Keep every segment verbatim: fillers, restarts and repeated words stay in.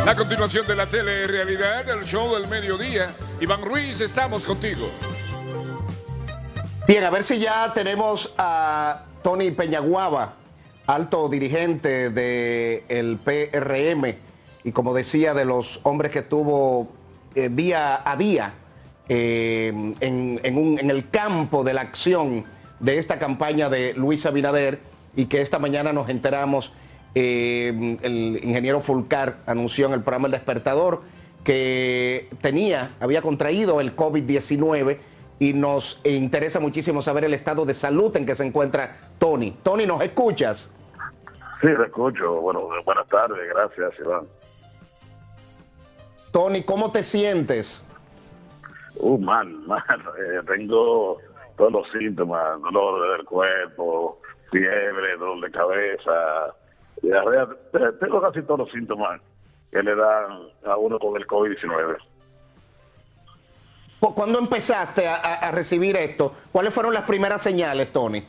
A continuación de la telerrealidad, el show del mediodía. Iván Ruiz, estamos contigo. Bien, a ver si ya tenemos a Tony Peñaguaba, alto dirigente del P R M y, como decía, de los hombres que estuvo eh, día a día eh, en, en, un, en el campo de la acción de esta campaña de Luis Abinader, y que esta mañana nos enteramos, eh, el ingeniero Fulcar anunció en el programa El Despertador que tenía, había contraído el COVID diecinueve, y nos interesa muchísimo saber el estado de salud en que se encuentra Tony. Tony, ¿nos escuchas? Sí, lo escucho. Bueno, buenas tardes, gracias, Iván. Tony, ¿cómo te sientes? Uh, mal, mal. Eh, tengo todos los síntomas: dolor del cuerpo, fiebre, dolor de cabeza, diarrea. Tengo casi todos los síntomas que le dan a uno con el COVID diecinueve. ¿Cuándo empezaste a, a, a recibir esto? ¿Cuáles fueron las primeras señales, Tony?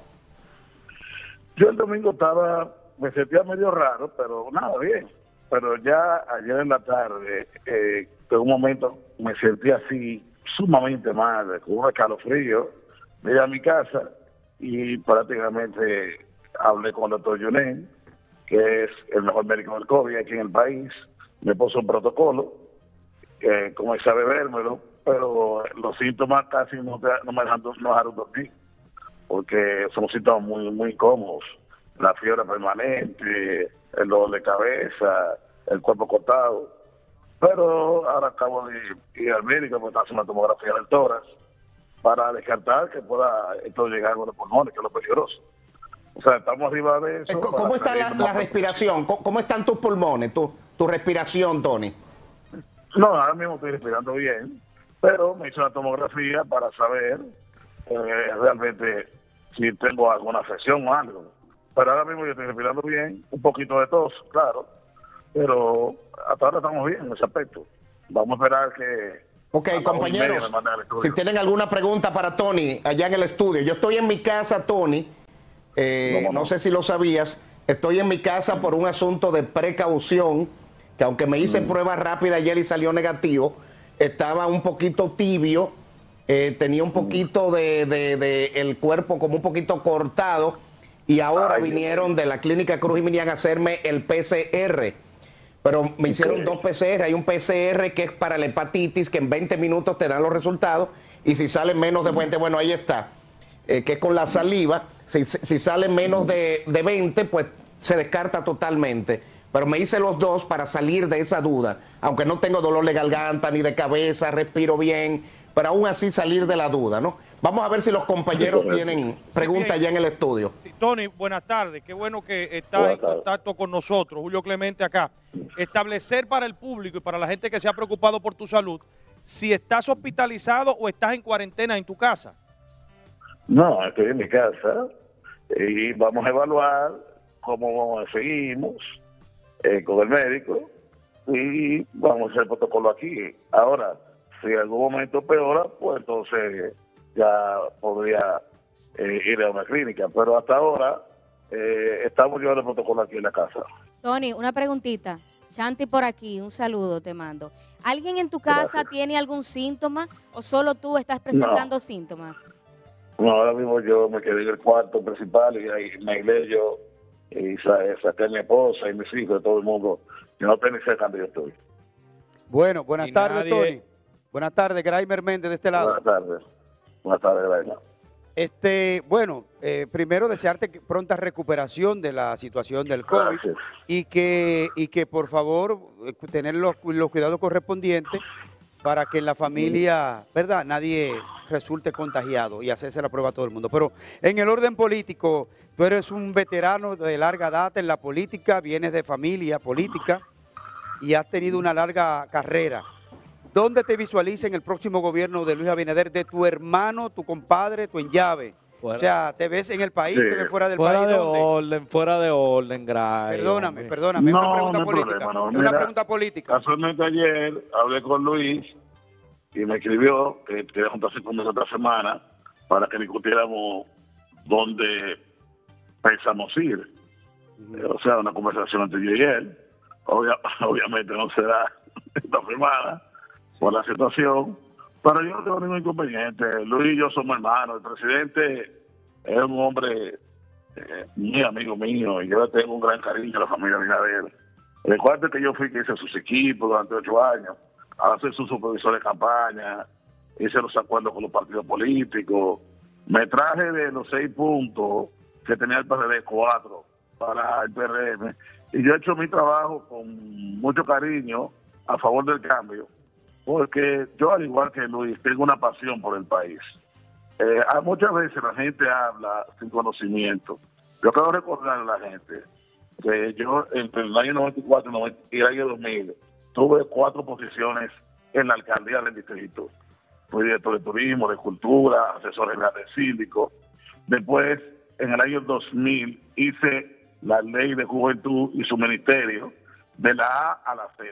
Yo el domingo estaba, me sentía medio raro, pero nada, bien. Pero ya ayer en la tarde, eh, en un momento me sentí así sumamente mal, con un escalofrío. Me iba a mi casa y prácticamente hablé con el doctor Yunen, que es el mejor médico del COVID aquí en el país. Me puso un protocolo, eh, comencé a bebérmelo, pero los síntomas casi no, te, no me dejan, no dejaron dormir, porque son síntomas muy, muy incómodos. La fiebre permanente, el dolor de cabeza, el cuerpo cortado. Pero ahora acabo de ir al médico porque está haciendo una tomografía del tórax para descartar que pueda esto llegar a los pulmones, que es lo peligroso. O sea, estamos arriba de eso. ¿Cómo está la, la respiración? ¿Cómo, ¿Cómo están tus pulmones, tu, tu respiración, Tony? No, ahora mismo estoy respirando bien, pero me hice una tomografía para saber eh, realmente si tengo alguna afección o algo. Pero ahora mismo yo estoy respirando bien, un poquito de tos, claro, pero hasta ahora estamos bien en ese aspecto. Vamos a esperar que... Ok, compañeros, si tienen alguna pregunta para Tony allá en el estudio. Yo estoy en mi casa, Tony, eh, no, no. no sé si lo sabías, estoy en mi casa por un asunto de precaución, que aunque me hice mm. prueba rápida ayer y salió negativo, estaba un poquito tibio, eh, tenía un poquito de, de, de el cuerpo como un poquito cortado, y ahora Ay, vinieron de la clínica Cruz y Minian a hacerme el P C R. Pero me hicieron okay. dos P C R. Hay un P C R que es para la hepatitis, que en veinte minutos te dan los resultados, y si sale menos de veinte, bueno, ahí está, eh, que es con la saliva. Si, si sale menos de, de veinte, pues se descarta totalmente. Pero me hice los dos para salir de esa duda, aunque no tengo dolor de garganta ni de cabeza, respiro bien, pero aún así salir de la duda, ¿no? Vamos a ver si los compañeros sí, tienen preguntas sí, ya en el estudio. Sí, Tony, buenas tardes. Qué bueno que está en contacto con nosotros. Julio Clemente acá. Establecer para el público y para la gente que se ha preocupado por tu salud, si estás hospitalizado o estás en cuarentena en tu casa. No, estoy en mi casa y vamos a evaluar cómo seguimos eh, con el médico y vamos a hacer el protocolo aquí. Ahora, si en algún momento peora, pues entonces ya podría eh, ir a una clínica, pero hasta ahora eh, estamos llevando el protocolo aquí en la casa. Tony, una preguntita. Chanti por aquí, un saludo te mando. ¿Alguien en tu casa Gracias. tiene algún síntoma o solo tú estás presentando no. síntomas? No, ahora mismo yo me quedé en el cuarto principal y ahí me aislé yo y saqué a mi esposa y mis hijos, todo el mundo. Yo no tengo ni cerca donde yo estoy. Bueno, buenas y tardes, nadie... Tony. Buenas tardes, Graimer Méndez de este lado. Buenas tardes. Buenas tardes, Graimer. Este, bueno, eh, primero desearte pronta recuperación de la situación del COVID. Gracias. y que y que por favor tener los, los cuidados correspondientes para que en la familia, ¿verdad?, nadie resulte contagiado y hacerse la prueba a todo el mundo. Pero en el orden político, tú eres un veterano de larga data en la política, vienes de familia política y has tenido una larga carrera. ¿Dónde te visualiza en el próximo gobierno de Luis Abinader, de tu hermano, tu compadre, tu enllave? Fuera. O sea, ¿te ves en el país, sí. te ves fuera del fuera país? de ¿dónde? orden, fuera de orden, Gray. Perdóname, hombre. perdóname, no, es una pregunta no política. Problema, no. Es Mira, una pregunta política. Casualmente ayer hablé con Luis y me escribió que quería juntarse conmigo otra semana para que discutiéramos dónde pensamos ir. Uh-huh. O sea, una conversación entre yo y él. obvia, obviamente no será esta firmada por la situación, pero yo no tengo ningún inconveniente. Luis y yo somos hermanos. El presidente es un hombre eh, muy amigo mío y yo le tengo un gran cariño a la familia Abinader. Recuerden que yo fui que hice sus equipos durante ocho años, a ser su supervisor de campaña, hice los acuerdos con los partidos políticos, me traje de los seis puntos que tenía el P R D, cuatro para el P R M, y yo he hecho mi trabajo con mucho cariño a favor del cambio, porque yo, al igual que Luis, tengo una pasión por el país. Eh, muchas veces la gente habla sin conocimiento. Yo quiero recordarle a la gente que yo entre el año noventa y cuatro y el año dos mil tuve cuatro posiciones en la alcaldía del distrito. Fui director de turismo, de cultura, asesor general del síndico. Después, en el año dos mil, hice la ley de juventud y su ministerio de la A a la Z.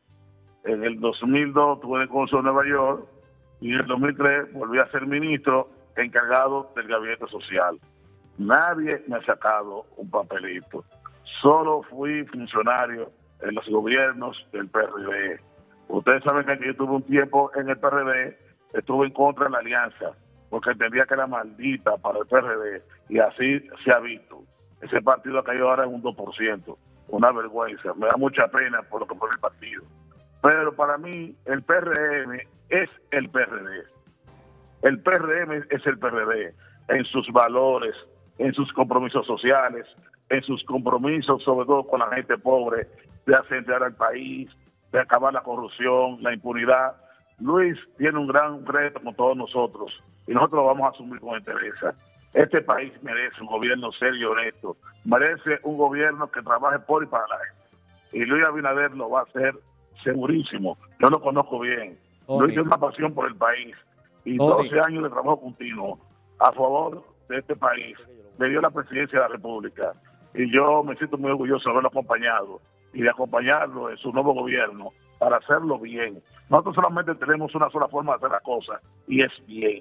En el dos mil dos tuve el cónsul de Nueva York y en el dos mil tres volví a ser ministro encargado del gabinete social. Nadie me ha sacado un papelito. Solo fui funcionario en los gobiernos del P R D. Ustedes saben que yo tuve un tiempo en el P R D, estuve en contra de la alianza, porque entendía que era maldita para el P R D, y así se ha visto. Ese partido ha caído ahora en un dos por ciento, una vergüenza. Me da mucha pena por lo que fue el partido. Pero para mí, el P R M es el P R D. El P R M es el P R D en sus valores, en sus compromisos sociales, en sus compromisos, sobre todo con la gente pobre, de asentar al país, de acabar la corrupción, la impunidad. Luis tiene un gran reto con todos nosotros y nosotros lo vamos a asumir con entereza. Este país merece un gobierno serio y honesto, merece un gobierno que trabaje por y para la gente. Y Luis Abinader lo va a hacer segurísimo. Yo lo conozco bien. Tony. Luis tiene una pasión por el país y Tony. doce años de trabajo continuo a favor de este país. Le dio la presidencia de la República y yo me siento muy orgulloso de haberlo acompañado y de acompañarlo en su nuevo gobierno para hacerlo bien. Nosotros solamente tenemos una sola forma de hacer las cosas y es bien.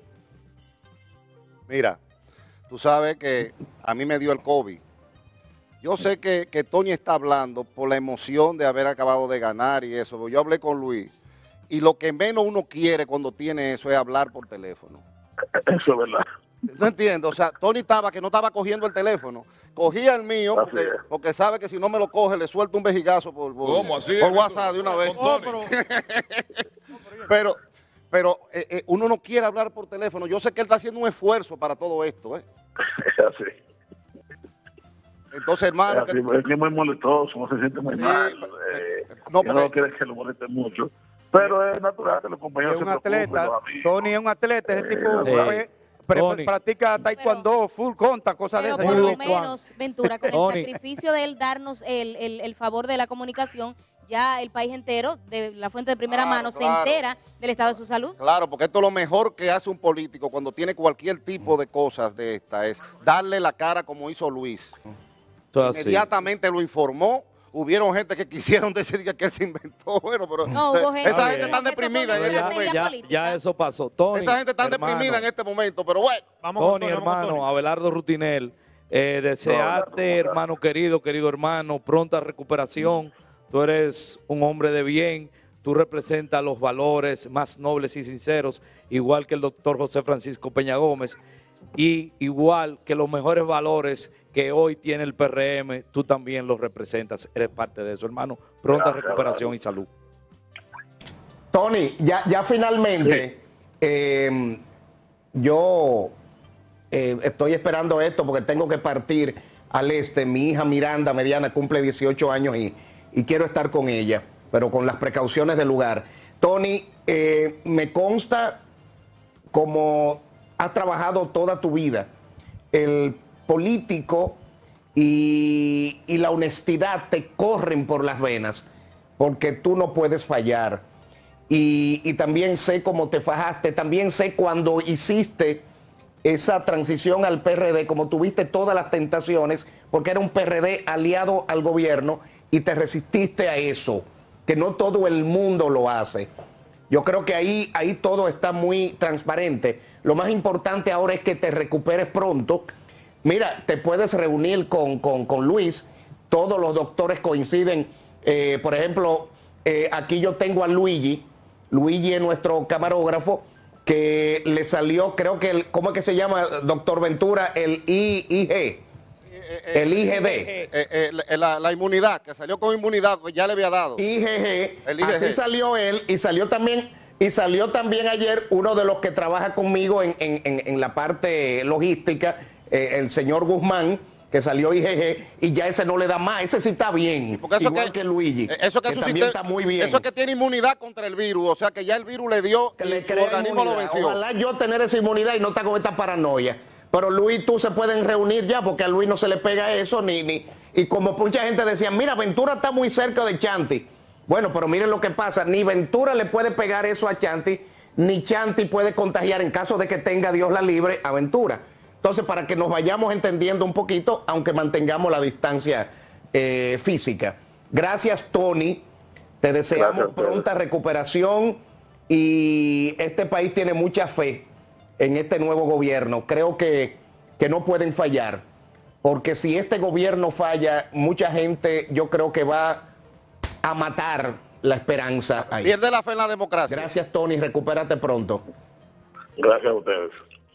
Mira, tú sabes que a mí me dio el COVID. Yo sé que, que Tony está hablando por la emoción de haber acabado de ganar y eso. Yo hablé con Luis y lo que menos uno quiere cuando tiene eso es hablar por teléfono. Eso es verdad. No entiendo, o sea, Tony estaba que no estaba cogiendo el teléfono, cogía el mío porque, porque sabe que si no me lo coge le suelto un vejigazo por, por, ¿Cómo así? por WhatsApp de una vez. Con Tony. Pero, pero eh, eh, uno no quiere hablar por teléfono. Yo sé que él está haciendo un esfuerzo para todo esto, ¿eh? Es así. Entonces, hermano, Es, así, que, es que es muy molestoso, no se siente muy sí, mal. Eh, no, porque, no quiere que lo moleste mucho. Pero es natural que los compañeros es un se atleta, Tony es un atleta, ese tipo eh, pre practica taekwondo, pero, full conta, cosas de esas. Pero por lo menos, Ventura, con el sacrificio de él darnos el, el, el favor de la comunicación, ya el país entero, de la fuente de primera claro, mano, claro. se entera del estado de su salud. Claro, porque esto es lo mejor que hace un político cuando tiene cualquier tipo de cosas de esta, es darle la cara como hizo Luis. Entonces, inmediatamente lo informó. Hubieron gente que quisieron decir que él se inventó. Bueno, pero no, hubo gente, esa gente está deprimida en este momento. Ya, ya eso pasó. Tony, esa gente está hermano, deprimida en este momento, pero bueno. Vamos Tony, Tony, hermano, Tony. Abelardo Rutinel, eh, desearte, no, hermano querido, querido hermano, pronta recuperación. Tú eres un hombre de bien, tú representas los valores más nobles y sinceros, igual que el doctor José Francisco Peña Gómez, y igual que los mejores valores que hoy tiene el P R M, tú también los representas, eres parte de eso, hermano. Pronta gracias, recuperación gracias. y salud. Tony, ya, ya finalmente, sí. eh, yo eh, estoy esperando esto porque tengo que partir al este. Mi hija Miranda, mediana, cumple dieciocho años y, y quiero estar con ella, pero con las precauciones del lugar. Tony, eh, me consta como has trabajado toda tu vida, el político y, y la honestidad te corren por las venas porque tú no puedes fallar. Y, y también sé cómo te fajaste, también sé cuando hiciste esa transición al P R D, como tuviste todas las tentaciones, porque era un P R D aliado al gobierno y te resististe a eso, que no todo el mundo lo hace. Yo creo que ahí, ahí todo está muy transparente. Lo más importante ahora es que te recuperes pronto. Mira, te puedes reunir con, con, con Luis, todos los doctores coinciden Eh, por ejemplo, eh, aquí yo tengo a Luigi. Luigi es nuestro camarógrafo, que le salió, creo que, el, ¿cómo es que se llama, doctor Ventura? El I G. El I G D. Eh, eh, la, la inmunidad, que salió con inmunidad, que ya le había dado. I G G. El I G G. Así salió él y salió también, y salió también ayer uno de los que trabaja conmigo en, en, en, en la parte logística, eh, el señor Guzmán, que salió I G G, y ya ese no le da más, ese sí está bien, porque eso igual que, que Luigi, eso que, que también está muy bien. Eso que tiene inmunidad contra el virus, o sea que ya el virus le dio que y le su organismo lo venció. Ojalá yo tener esa inmunidad y no estar con esta paranoia. Pero Luis, tú se pueden reunir ya, porque a Luis no se le pega eso, ni, ni y como mucha gente decía, mira, Ventura está muy cerca de Chanti. Bueno, pero miren lo que pasa, ni Ventura le puede pegar eso a Chanti, ni Chanti puede contagiar en caso de que tenga Dios la libre a Ventura. Entonces, para que nos vayamos entendiendo un poquito, aunque mantengamos la distancia eh, física. Gracias, Tony. Te deseamos Gracias, pronta recuperación y este país tiene mucha fe en este nuevo gobierno. Creo que, que no pueden fallar, porque si este gobierno falla, mucha gente yo creo que va a matar la esperanza ahí. Pierde la fe en la democracia. Gracias, Tony. Recupérate pronto. Gracias a ustedes.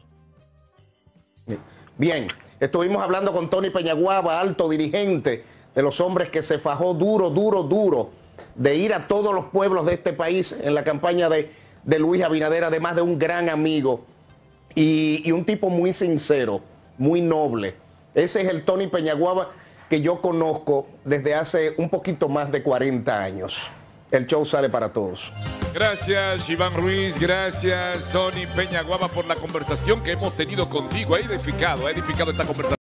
Bien, estuvimos hablando con Tony Peñaguaba, alto dirigente de los hombres que se fajó duro, duro, duro de ir a todos los pueblos de este país en la campaña de, de Luis Abinader, además de un gran amigo y, y un tipo muy sincero, muy noble. Ese es el Tony Peñaguaba que yo conozco desde hace un poquito más de cuarenta años. El show sale para todos. Gracias, Iván Ruiz. Gracias, Tony Peñaguaba, por la conversación que hemos tenido contigo. Ha edificado, ha edificado esta conversación.